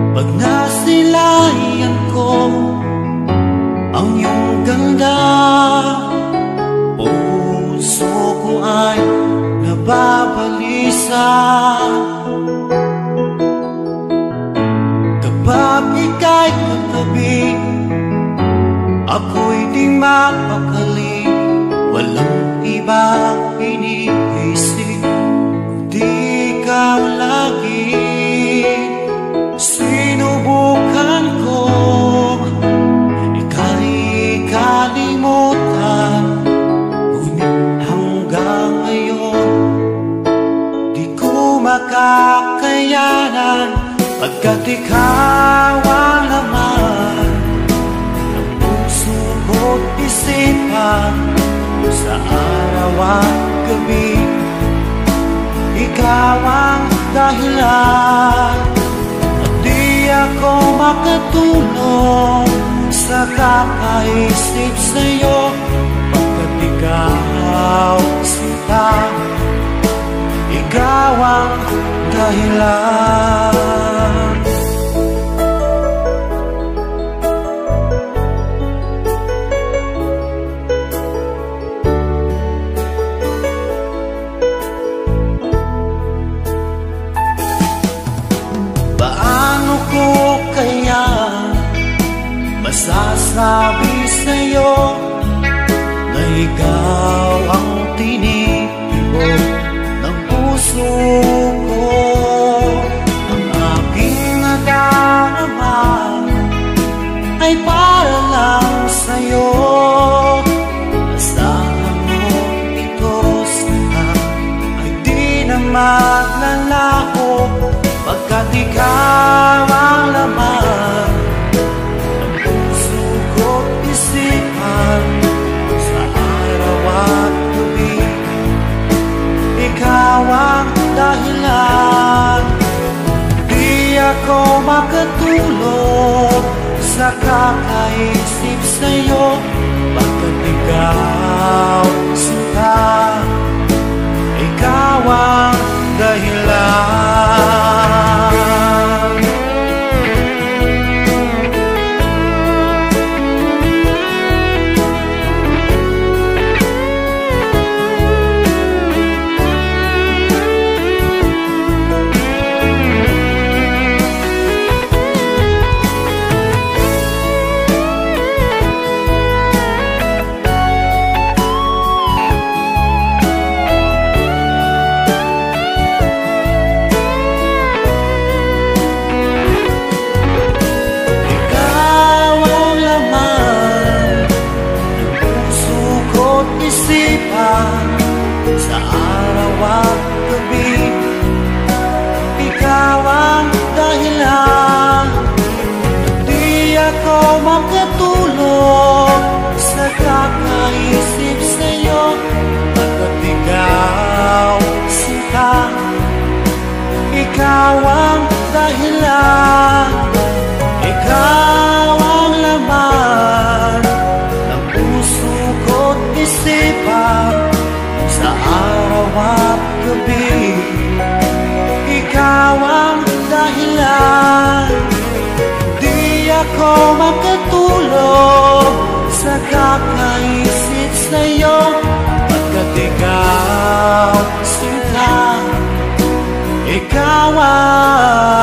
Pag nasilayan ko ang iyong ganda, puso ko ay nababalisa. Kapag ika'y katabi, ako'y di mapakali. Walang ibang iniisip, di ikaw lagi. Sinubukan ko ika'y kalimutan, ngunit hanggang ngayon di ko makakayanan. Pagkat ikaw ang laman ng puso ko't isipan, sa araw at gabi ikaw ang dahilan. At di ako makatulog sa kakaisip sa'yo, pagkat ikaw sinta, ikaw ang dahilan. Paano ko kaya masasabi sa'yo na ikaw ang tinitibok ng puso ko? Ang aking nadarama ay para lang sa'yo. Asahan mo ito sana ay di na maglalaho, pagkat ikaw ang laman ng puso ko't isipan, sa araw at gabi ikaw ang dahilan. Di ako makatulog sa kakaisip sa'yo, pagkat ikaw sinta, ikaw ang dahilan. Sa araw at gabi ikaw ang dahilan. Di ako makatulog sa kakaisip sa'yo, pagkat ikaw sinta, ikaw ang dahilan. Ikaw ang laman ng puso ko't isipan, sa araw at gabi ikaw ang dahilan. Di ako makatulog sa kakaisip sa'yo, pagkat ikaw sinta, ikaw ang